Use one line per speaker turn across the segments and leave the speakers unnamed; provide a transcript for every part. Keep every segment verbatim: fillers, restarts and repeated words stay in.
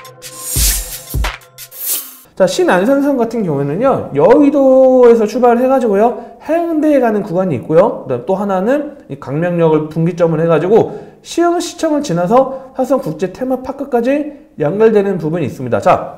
자, 신안산선 같은 경우에는요, 여의도에서 출발을 해가지고요, 해운대에 가는 구간이 있고요. 그다음 또 하나는 이 강명역을 분기점을 해가지고 시흥시청을 지나서 화성국제 테마파크까지 연결되는 부분이 있습니다. 자,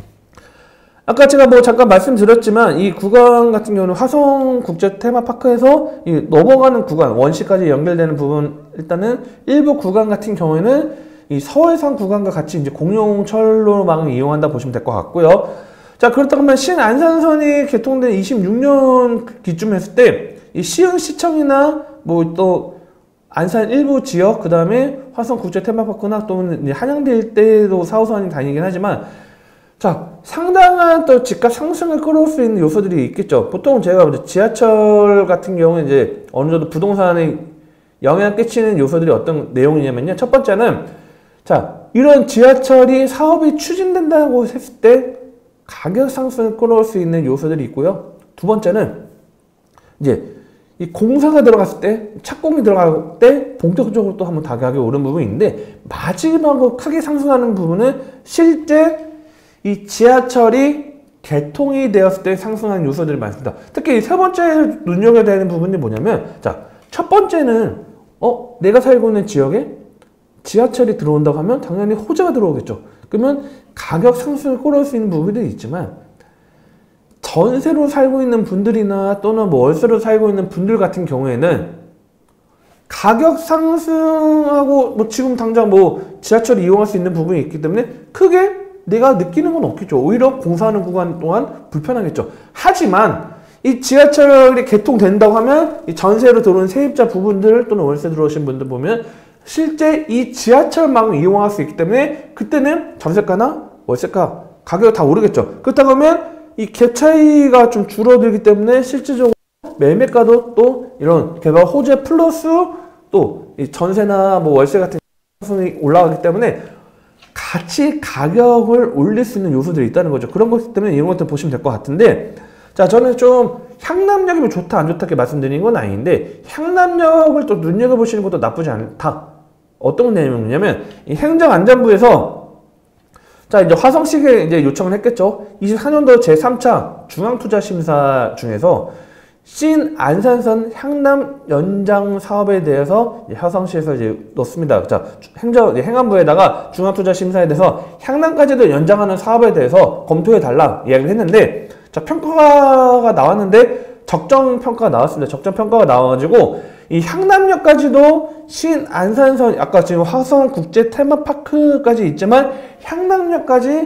아까 제가 뭐 잠깐 말씀드렸지만 이 구간 같은 경우는 화성국제 테마파크에서 이 넘어가는 구간, 원시까지 연결되는 부분, 일단은 일부 구간 같은 경우에는 이 서해상 구간과 같이 이제 공용 철로망을 이용한다 보시면 될 것 같고요. 자, 그렇다면 신안산선이 개통된 이십육 년 기쯤 했을 때 이 시흥시청이나 뭐 또 안산 일부 지역, 그 다음에 화성국제 테마파크나 또는 한양대 일대도 사 호선이 다니긴 하지만, 자, 상당한 또 집값 상승을 끌어올 수 있는 요소들이 있겠죠. 보통 제가 지하철 같은 경우는 이제 어느 정도 부동산에 영향을 끼치는 요소들이 어떤 내용이냐면요. 첫 번째는, 자, 이런 지하철이 사업이 추진된다고 했을 때 가격 상승을 끌어올 수 있는 요소들이 있고요. 두 번째는, 이제 이 공사가 들어갔을 때, 착공이 들어갈 때 본격적으로 또 한번 가격이 오른 부분이 있는데, 마지막으로 크게 상승하는 부분은 실제 이 지하철이 개통이 되었을 때 상승하는 요소들이 많습니다. 특히 세 번째 눈여겨야 되는 부분이 뭐냐면, 자, 첫 번째는 어 내가 살고 있는 지역에 지하철이 들어온다고 하면 당연히 호재가 들어오겠죠. 그러면 가격 상승을 끌어올 수 있는 부분들이 있지만, 전세로 살고 있는 분들이나 또는 뭐 월세로 살고 있는 분들 같은 경우에는 가격 상승하고 뭐 지금 당장 뭐 지하철을 이용할 수 있는 부분이 있기 때문에 크게 내가 느끼는 건 없겠죠. 오히려 공사하는 구간 동안 불편하겠죠. 하지만 이 지하철이 개통된다고 하면 이 전세로 들어온 세입자 부분들 또는 월세 들어오신 분들 보면 실제 이 지하철망을 이용할 수 있기 때문에 그때는 전세가나 월세가 가격이 다 오르겠죠. 그렇다고 하면 이 갭 차이가 좀 줄어들기 때문에 실질적으로 매매가도 또 이런 개발 호재 플러스 또 이 전세나 뭐 월세 같은 수준이 올라가기 때문에 같이 가격을 올릴 수 있는 요소들이 있다는 거죠. 그런 것 때문에 이런 것들 보시면 될 것 같은데, 자, 저는 좀 향남역이 뭐 좋다 안 좋다 이렇게 말씀드리는 건 아닌데, 향남역을 또 눈여겨보시는 것도 나쁘지 않다. 어떤 내용이냐면, 이 행정안전부에서 자, 이제 화성시에 이제 요청을 했겠죠. 이십사 년도 제삼 차 중앙투자심사 중에서 신안산선 향남 연장 사업에 대해서 화성시에서 이제 넣습니다. 자, 행정, 행안부에다가 중앙투자심사에 대해서 향남까지도 연장하는 사업에 대해서 검토해달라 이야기를 했는데, 자, 평가가 나왔는데, 적정평가가 나왔습니다. 적정평가가 나와가지고, 이 향남역까지도 신안산선, 아까 지금 화성국제 테마파크까지 있지만, 향남역까지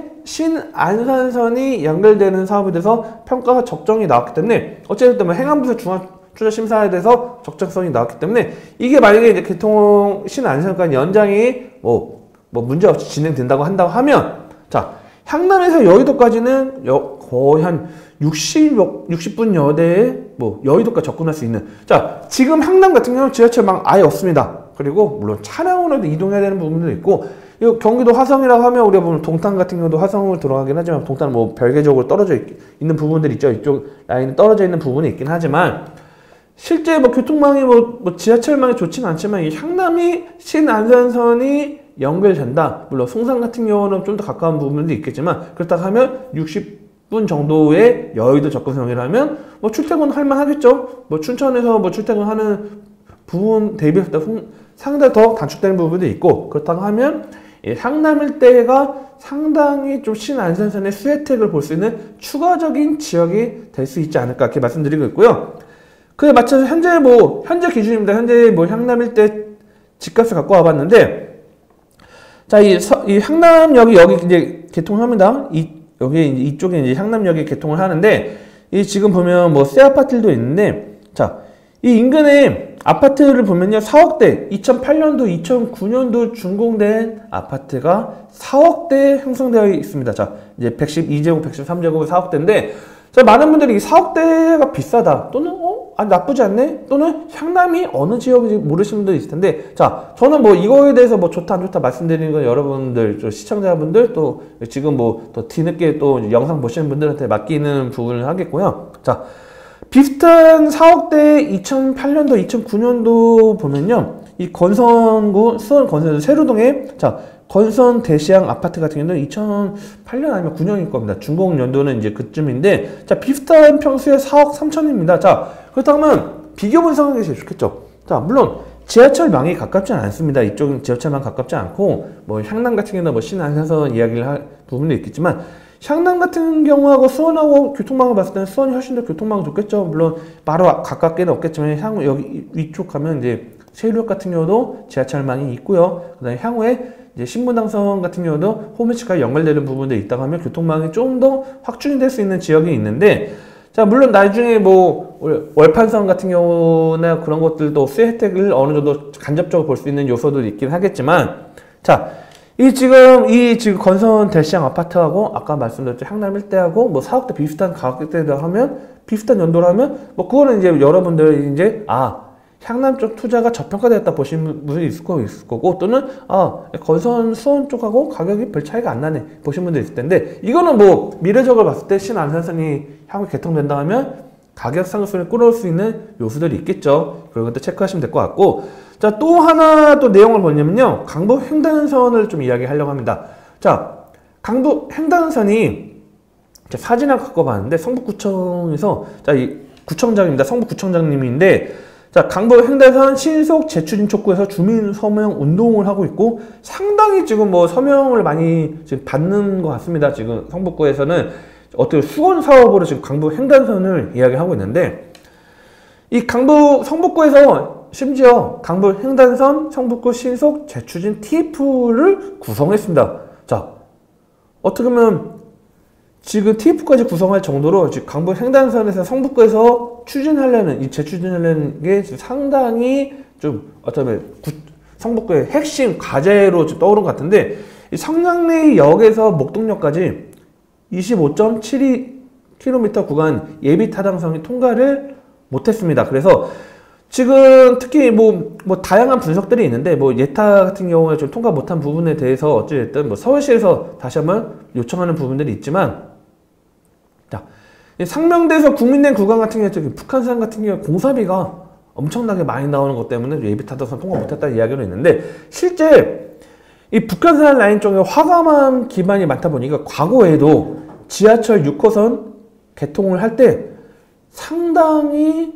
신안산선이 연결되는 사업에 대해서 평가가 적정이 나왔기 때문에, 어쨌든 행안부에서 중앙투자심사에 대해서 적정성이 나왔기 때문에, 이게 만약에 이제 개통 신안산선까지 연장이 뭐, 뭐 문제 없이 진행된다고 한다고 하면, 자, 향남에서 여의도까지는 여, 거의 한 육십, 육십 분여 대에 뭐 여의도까지 접근할 수 있는, 자, 지금 향남 같은 경우는 지하철망 아예 없습니다. 그리고 물론 차량으로도 이동해야 되는 부분도 있고, 이 경기도 화성이라고 하면 우리가 보면 동탄 같은 경우도 화성으로 들어가긴 하지만 동탄은 뭐 별개적으로 떨어져 있, 있는 부분들이 있죠. 이쪽 라인이 떨어져 있는 부분이 있긴 하지만 실제 뭐 교통망이 뭐, 뭐 지하철망이 좋지는 않지만 이 향남이 신안산선이 연결된다. 물론 송산 같은 경우는 좀 더 가까운 부분도 있겠지만, 그렇다고 하면 육십 분 정도의 여의도 접근성이라면 뭐 출퇴근 할 만하겠죠. 뭐 춘천에서 뭐 출퇴근하는 부분 대비해서 상당히 더 단축되는 부분도 있고, 그렇다고 하면 예, 향남 일대가 상당히 좀 신안산선의 수혜택을 볼 수 있는 추가적인 지역이 될 수 있지 않을까 이렇게 말씀드리고 있고요. 그에 맞춰서 현재 뭐 현재 기준입니다. 현재 뭐 향남 일대 집값을 갖고 와봤는데, 자, 이, 서, 이 향남역이 여기 이제 개통합니다. 이 여기 이쪽에 이제 향남역에 개통을 하는데, 이 지금 보면 뭐 새 아파트들도 있는데, 자, 이 인근에 아파트를 보면요, 사억대, 이천팔 년도, 이천구 년도 준공된 아파트가 사억대 형성되어 있습니다. 자, 이제 백십이 제곱, 백십삼 제곱이 사억대인데, 자, 많은 분들이 이 사억대가 비싸다, 또는 어? 아, 나쁘지 않네? 또는 향남이 어느 지역인지 모르시는 분들이 있을 텐데, 자, 저는 뭐 이거에 대해서 뭐 좋다 안 좋다 말씀드리는 건 여러분들, 시청자분들, 또 지금 뭐 더 뒤늦게 또 영상 보시는 분들한테 맡기는 부분을 하겠고요. 자, 비슷한 사억대 이천팔 년도, 이천구 년도 보면요, 이 건선구, 수원 건선구 세로동에, 자, 건선 대시양 아파트 같은 경우는 이천팔 년 아니면 구 년일 겁니다. 준공 연도는 이제 그쯤인데, 자, 비슷한 평수에 사억 삼천입니다. 자, 그렇다면 비교 분석하는 게 제일 좋겠죠. 자, 물론 지하철망이 가깝지 않습니다. 이쪽은 지하철망 가깝지 않고, 뭐 향남 같은 경우는 뭐 신안산선 이야기를 할 부분도 있겠지만, 향남 같은 경우하고 수원하고 교통망을 봤을 때는 수원이 훨씬 더 교통망이 좋겠죠. 물론 바로 가깝게는 없겠지만, 향후 여기 위쪽 가면 이제 세류역 같은 경우도 지하철망이 있고요. 그 다음에 향후에 이제 신분당선 같은 경우도 호미치까지 연결되는 부분들이 있다고 하면 교통망이 좀 더 확충이 될 수 있는 지역이 있는데, 자, 물론 나중에 뭐 월판선 같은 경우나 그런 것들도 수혜 혜택을 어느 정도 간접적으로 볼 수 있는 요소도 있긴 하겠지만, 자, 이 지금 이 지금 건선 대시양 아파트하고 아까 말씀드렸죠 향남 일대하고 뭐 사억대 비슷한 가격대다 하면 비슷한 연도라면 뭐 그거는 이제 여러분들이 이제 아 향남 쪽 투자가 저평가되었다 보시는 분이 있을, 거, 있을 거고, 또는 아 건선 수원 쪽하고 가격이 별 차이가 안 나네 보시는 분도 있을 텐데, 이거는 뭐 미래적으로 봤을 때 신안산선이 향후 개통된다 하면 가격 상승을 끌어올 수 있는 요소들이 있겠죠. 그런 것도 체크하시면 될 것 같고, 자, 또 하나 또 내용을 보냐면요, 강북 횡단선을 좀 이야기하려고 합니다. 자, 강북 횡단선이 사진을 갖고 봤는데 성북구청에서, 자, 이 구청장입니다. 성북구청장님인데, 자, 강북 횡단선 신속 재추진 촉구해서 주민 서명 운동을 하고 있고, 상당히 지금 뭐 서명을 많이 지금 받는 것 같습니다. 지금 성북구에서는 어떻게 수건 사업으로 지금 강북 횡단선을 이야기하고 있는데, 이 강북 성북구에서 심지어 강북 횡단선 성북구 신속 재추진 티에프를 구성했습니다. 자, 어떻게 보면 지금 티에프까지 구성할 정도로 지금 강북 횡단선에서 성북구에서 추진하려는, 이 재추진하려는 게 상당히 좀 어쩌면 성북구의 핵심 과제로 좀 떠오른 것 같은데, 이 성남역에서 목동역까지 이십오 점 칠이 킬로미터 구간 예비 타당성이 통과를 못했습니다. 그래서 지금 특히 뭐, 뭐 다양한 분석들이 있는데, 뭐 예타 같은 경우에 좀 통과 못한 부분에 대해서 어찌됐든 뭐 서울시에서 다시 한번 요청하는 부분들이 있지만, 자, 상명대에서 국민된 구간 같은 경우에 북한산 같은 경우에 공사비가 엄청나게 많이 나오는 것 때문에 예비 타당성 통과 못했다는 이야기로 있는데, 실제 이 북한산 라인 쪽에 화감함 기반이 많다 보니까 과거에도 지하철 육 호선 개통을 할 때 상당히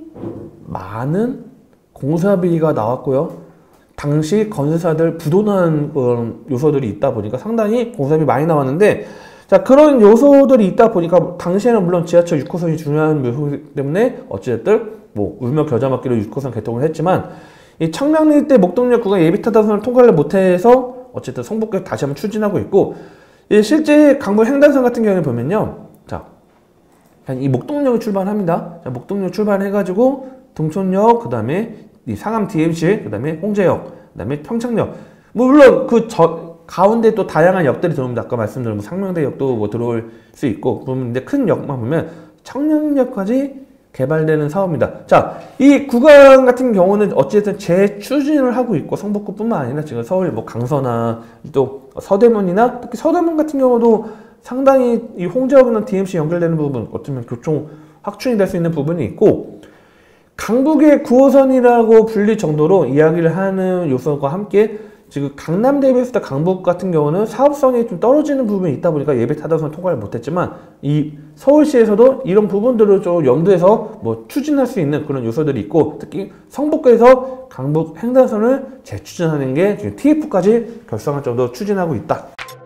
많은 공사비가 나왔고요. 당시 건설사들 부도난 그런 요소들이 있다 보니까 상당히 공사비 많이 나왔는데, 자, 그런 요소들이 있다 보니까 당시에는 물론 지하철 육 호선이 중요한 요소이기 때문에 어찌됐든 뭐 울며 겨자 먹기로 육 호선 개통을 했지만, 이 청량리 일대 목동역 구간 예비 타당성을 통과를 못해서 어쨌든 성북구에 다시 한번 추진하고 있고, 이 실제 강북 횡단선 같은 경우에 보면요, 자, 이 목동역을 출발합니다. 자, 목동역 출발해가지고 동촌역, 그 다음에 이 상암 디엠씨, 그 다음에 홍제역, 그 다음에 평창역, 뭐 물론 그 저 가운데 또 다양한 역들이 들어옵니다. 아까 말씀드린 뭐 상명대역도 뭐 들어올 수 있고, 그런데 큰 역만 보면 청량역까지 개발되는 사업입니다. 자, 이 구간 같은 경우는 어찌됐든 재추진을 하고 있고, 성북구뿐만 아니라 지금 서울 뭐 강서나 또 서대문이나 특히 서대문 같은 경우도 상당히 이 홍제역이나 디엠씨 연결되는 부분, 어쩌면 교통 확충이 될 수 있는 부분이 있고, 강북의 구 호선이라고 불릴 정도로 이야기를 하는 요소과 함께 지금 강남 대비했을 때 강북 같은 경우는 사업성이 좀 떨어지는 부분이 있다 보니까 예비 타당성 통과를 못했지만, 이 서울시에서도 이런 부분들을 좀 염두해서 뭐 추진할 수 있는 그런 요소들이 있고, 특히 성북구에서 강북 횡단선을 재추진하는 게 지금 티에프까지 결성할 정도로 추진하고 있다.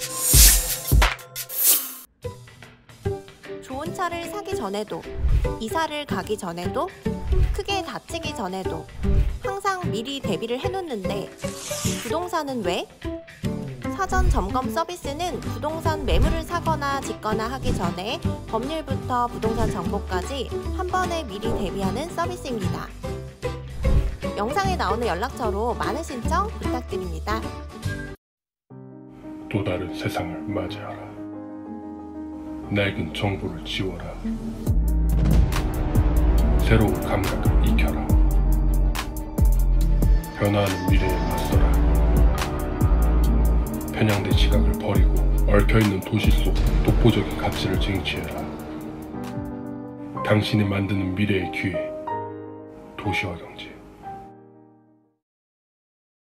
좋은 차를 사기 전에도, 이사를 가기 전에도, 크게 다치기 전에도 항상 미리 대비를 해놓는데 부동산은 왜? 사전 점검 서비스는 부동산 매물을 사거나 짓거나 하기 전에 법률부터 부동산 정보까지 한 번에 미리 대비하는 서비스입니다. 영상에 나오는 연락처로 많은 신청 부탁드립니다.
또 다른 세상을 맞이하라. 낡은 정보를 지워라. 새로운 감각을 익혀라. 변화하는 미래에 맞서라. 편향된 시각을 버리고 얽혀있는 도시 속 독보적인 가치를 쟁취해라. 당신이 만드는 미래의 기회, 도시화 경제.